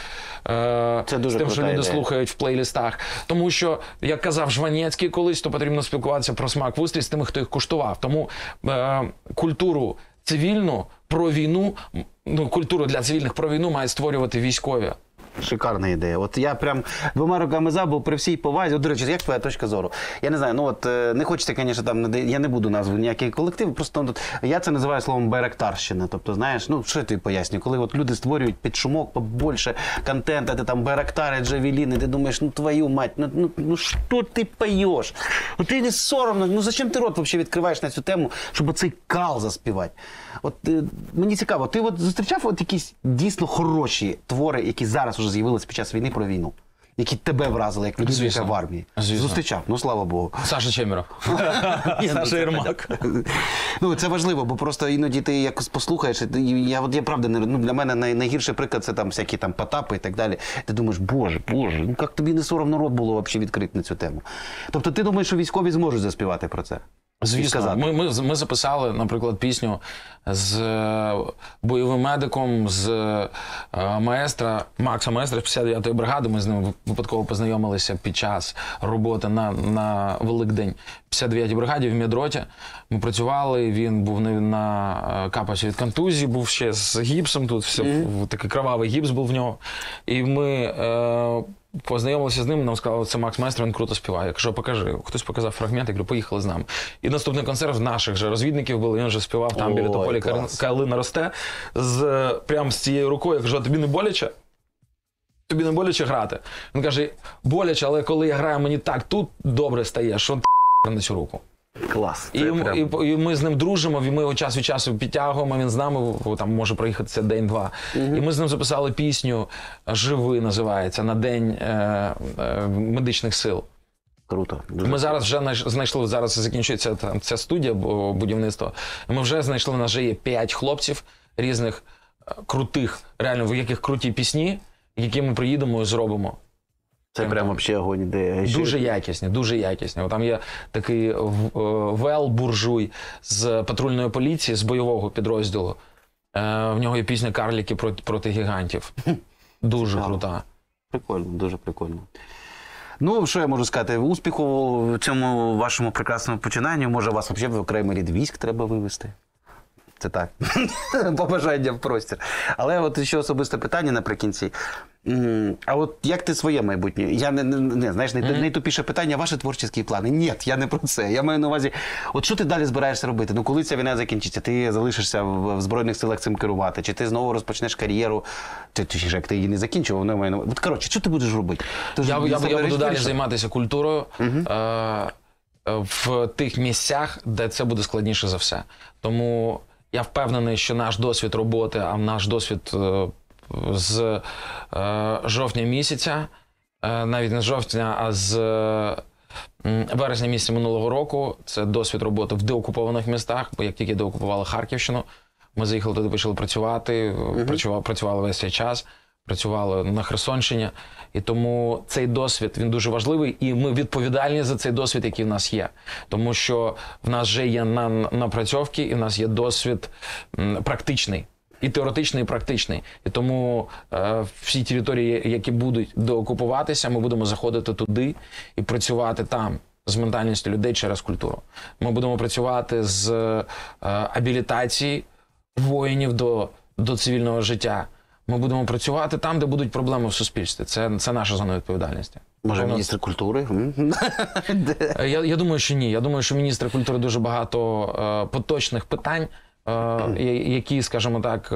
Speaker 2: тим, що люди слухають в плейлістах. Тому що, як казав Жванецький колись, то потрібно спілкуватися про смак в устрій з тими, хто їх куштував. Тому культуру цивільну про війну, культуру для цивільних про війну мають створювати військові.
Speaker 1: Шикарна ідея. От я прям 2 роками за, бо при всій повазі. От, до речі, як твоя точка зору? Я не знаю, ну от не хочете, звісно, там, я не буду назву ніяких колективів, просто от, я це називаю словом байрактарщина. Тобто, знаєш, ну що я тобі поясню, коли от люди створюють під шумок побольше контента, ти там байрактари, джавеліни, ти думаєш, ну твою мать, ну що ти поєш? Ну ти не соромно, ну зачем ти рот взагалі відкриваєш на цю тему, щоб оцей кал заспівати? От мені цікаво, ти от зустрічав от якісь дійсно хороші твори, які зараз вже з'явилися під час війни про війну? Які тебе вразили, як людина, яка в армії?
Speaker 2: Звісно.
Speaker 1: Зустрічав, ну слава Богу.
Speaker 2: Саша Чемеров. Саша Єрмак.
Speaker 1: Ну це важливо, бо просто іноді ти якось послухаєш, я правда, ну, для мене найгірший приклад це там всякі там Потапи і так далі. Ти думаєш, боже, ну як тобі не соромно рот було взагалі відкрити на цю тему? Тобто ти думаєш, що військові зможуть заспівати про це?
Speaker 2: Звісно, ми записали, наприклад, пісню з бойовим медиком, з Максом Маестро з 59-ї бригади. Ми з ним випадково познайомилися під час роботи на Великдень в 59-й бригаді в медроті. Ми працювали, він був на капачі від контузії, був ще з гіпсом, тут все, такий кровавий гіпс був в нього. І ми познайомилися з ним, нам сказали, це Макс Маестро, він круто співає. Я кажу, покажи. Хтось показав фрагмент, я кажу, поїхали з нами. І наступний концерт в наших же розвідників був, він вже співав там біля тополі «Калина росте», прямо з цією рукою. Я кажу, а тобі не боляче? Тобі не боляче грати? Він каже, боляче, але коли я граю, мені так тут добре стає, що на цю руку.
Speaker 1: Клас.
Speaker 2: І ми з ним дружимо, і ми його час від часу підтягуємо, він з нами, там може проїхатися день-два. І ми з ним записали пісню «Живи» називається, на День медичних сил.
Speaker 1: Круто.
Speaker 2: Ми зараз вже знайшли, зараз закінчується ця студія будівництва, ми вже знайшли, у нас вже є 5 хлопців різних крутих, реально, в яких круті пісні, які ми приїдемо і зробимо.
Speaker 1: Це прямо взагалі огонь ідея.
Speaker 2: Дуже якісні, дуже якісні. Там є такий Вел-буржуй з патрульної поліції, з бойового підрозділу. В нього є пісня «Карлики проти гігантів». Дуже крута.
Speaker 1: Прикольно, дуже прикольно. Ну, що я можу сказати? Успіху в цьому вашому прекрасному починанні. Може, вас взагалі в окремий рід військ треба вивести? Це так. Побажання в простір. Але от ще особисте питання наприкінці. А от як ти своє майбутнє? Я знаєш, найтупіше питання, ваші творчі плани. Ні, я не про це. Я маю на увазі, от що ти далі збираєшся робити? Ну, коли ця війна закінчиться, ти залишишся в Збройних силах цим керувати, чи ти знову розпочнеш кар'єру, чи як ти її не закінчив, вона має на увазі. От, коротше, що ти будеш робити?
Speaker 2: Я буду далі займатися культурою в тих місцях, де це буде складніше за все. Тому я впевнений, що наш досвід роботи, а наш досвід з жовтня місяця, навіть не з жовтня, а з вересня місяця минулого року, це досвід роботи в деокупованих містах, бо як тільки деокупували Харківщину, ми заїхали туди, почали працювати, працювали весь цей час, працювали на Херсонщині, і тому цей досвід, він дуже важливий, і ми відповідальні за цей досвід, який в нас є. Тому що в нас вже є напрацьовки, і в нас є досвід практичний. І теоретичний, і практичний. І тому всі території, які будуть доокупуватися, ми будемо заходити туди і працювати там з ментальністю людей через культуру. Ми будемо працювати з абілітації воїнів до цивільного життя. Ми будемо працювати там, де будуть проблеми в суспільстві. Це наша зона відповідальності.
Speaker 1: Може, міністр культури?
Speaker 2: Я думаю, що ні. Я думаю, що міністр культури дуже багато поточних питань, які, скажімо так,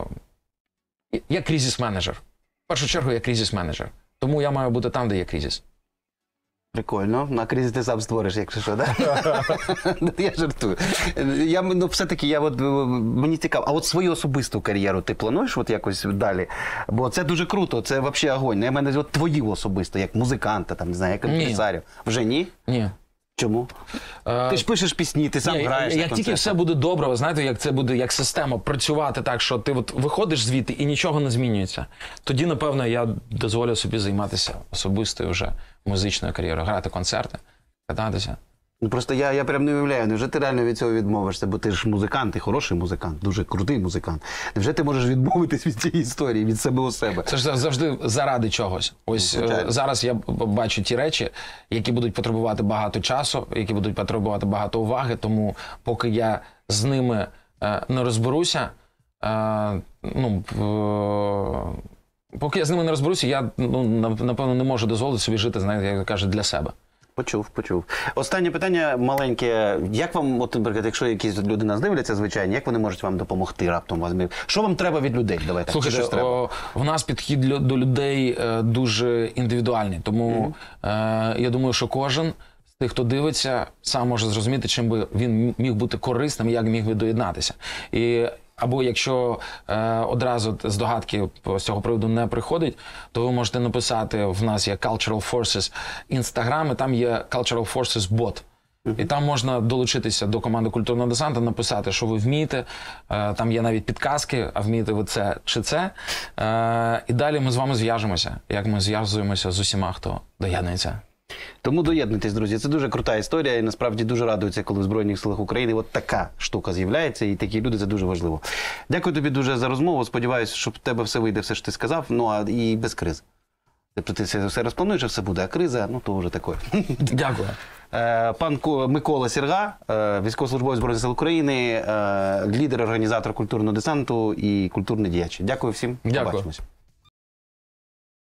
Speaker 2: я кризис-менеджер. В першу чергу я кризис-менеджер. Тому я маю бути там, де є кризис.
Speaker 1: Прикольно. На кризис ти сам створиш, якщо що, так? Я жартую. Все-таки, мені цікаво, а от свою особисту кар'єру ти плануєш от якось далі? Бо це дуже круто, це взагалі огонь. Я мене от твою особисто, як музиканта, там, не знаю, як імпресаріо. Вже ні?
Speaker 2: Ні.
Speaker 1: Чому? Ти ж пишеш пісні, ти сам граєш.
Speaker 2: Як тільки все буде добре, ви знаєте, як це буде як система працювати так, що ти от виходиш звідти і нічого не змінюється, тоді, напевно, я дозволю собі займатися особистою вже музичною кар'єрою, грати концерти, кататися.
Speaker 1: Ну просто я прям не уявляю, невже ти реально від цього відмовишся, бо ти ж музикант, ти хороший музикант, дуже крутий музикант. Невже ти можеш відмовитись від цієї історії, від себе у себе?
Speaker 2: Це ж завжди заради чогось. Ось зараз я бачу ті речі, які будуть потребувати багато часу, які будуть потребувати багато уваги, тому поки я з ними не розберуся, поки я з ними не розберуся, я, напевно, не можу дозволити собі жити, знаєте, як кажуть, для себе.
Speaker 1: Почув. Останнє питання маленьке. Як вам, от, наприклад, якщо якісь люди нас дивляться, звичайно, як вони можуть вам допомогти раптом? Що вам треба від людей? Давайте.
Speaker 2: Слухайте, в нас підхід до людей дуже індивідуальний. Тому я думаю, що кожен з тих, хто дивиться, сам може зрозуміти, чим би він міг бути корисним, як міг би доєднатися. Або якщо одразу здогадки з цього приводу не приходить, то ви можете написати, в нас є Cultural Forces Instagram, і там є Cultural Forces Bot. І там можна долучитися до команди культурного десанту, написати, що ви вмієте, там є навіть підказки, а вмієте ви це чи це. І далі ми з вами зв'яжемося, як ми зв'язуємося з усіма, хто доєднується.
Speaker 1: Тому доєднуйтесь, друзі. Це дуже крута історія і насправді дуже радується, коли в Збройних силах України от така штука з'являється, і такі люди – це дуже важливо. Дякую тобі дуже за розмову. Сподіваюся, що в тебе все вийде, все, що ти сказав, і без кризи. Тобто ти все розплануєш, все буде, а криза, то вже таке.
Speaker 2: Дякую.
Speaker 1: Пан Микола Серга, військовослужбовець Збройних сил України, лідер, організатор культурного десанту і культурний діяч. Дякую всім.
Speaker 2: Дякую.
Speaker 1: Побачимось.